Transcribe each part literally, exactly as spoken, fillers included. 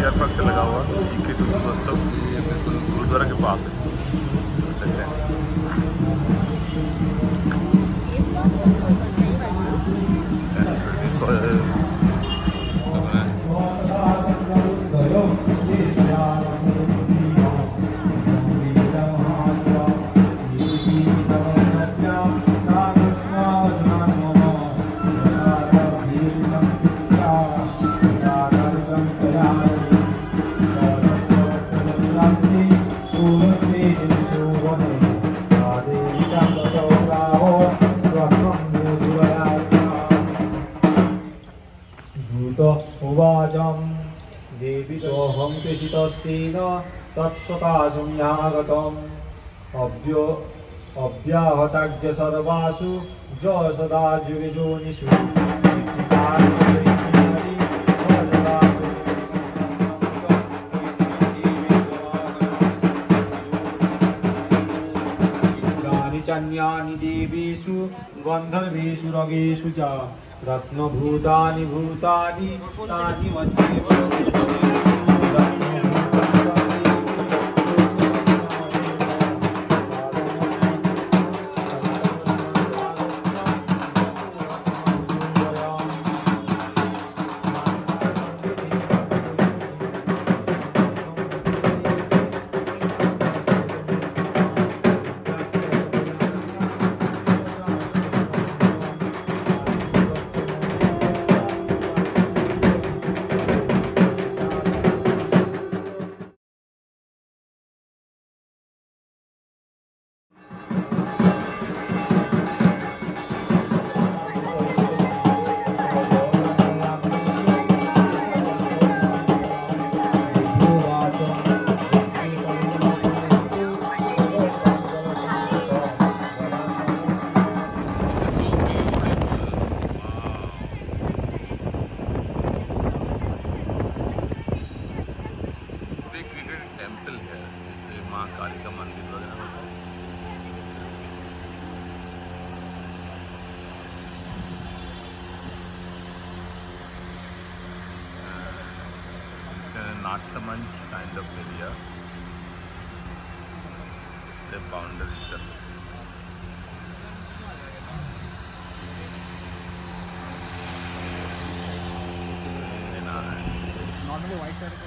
Deer park से लगा हुआ जी के उत्सव, ये बिल्कुल गुरुद्वारा के पास है। चलते हैं। देवीतोऽहं कृषितस्तेन तत्सकाशं यागतम् अव्यो अव्याहताज्ञ सर्वासु ज सदा जुगे जोनिषु चान्यानि देवीषु गन्धर्वेषु रगेषु च रत्नभूतानि भूतानि तानि मध्ये टेम्पल है, जिससे माँ काली का मंदिर वगैरह होता है। इसका नाट्य मंच kind of area, the boundary चल नॉर्मली वाइट साइड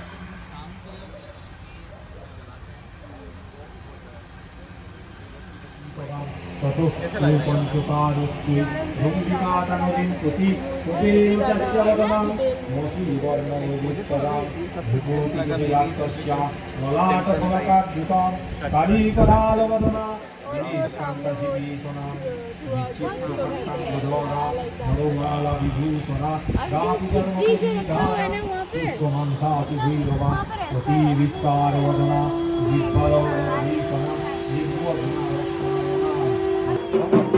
पंचकारुष्ये भूमिकातनोदिं प्रति उपेव तस्य वदनं मोसीवर्णमुदितरां भूपोतिजयात्तस्य मलाटफलकाद्युतां कालीकरालवदना विनिशान्तशिवीषणां विचित्रकट्टां वदोना मरोमालाविभूषणा दापितर्मकुटिदां पुष्पमंसातिभैरवा प्रतिविस्तारवदना जिह्वलोकभीषणा जिह्वघ्ना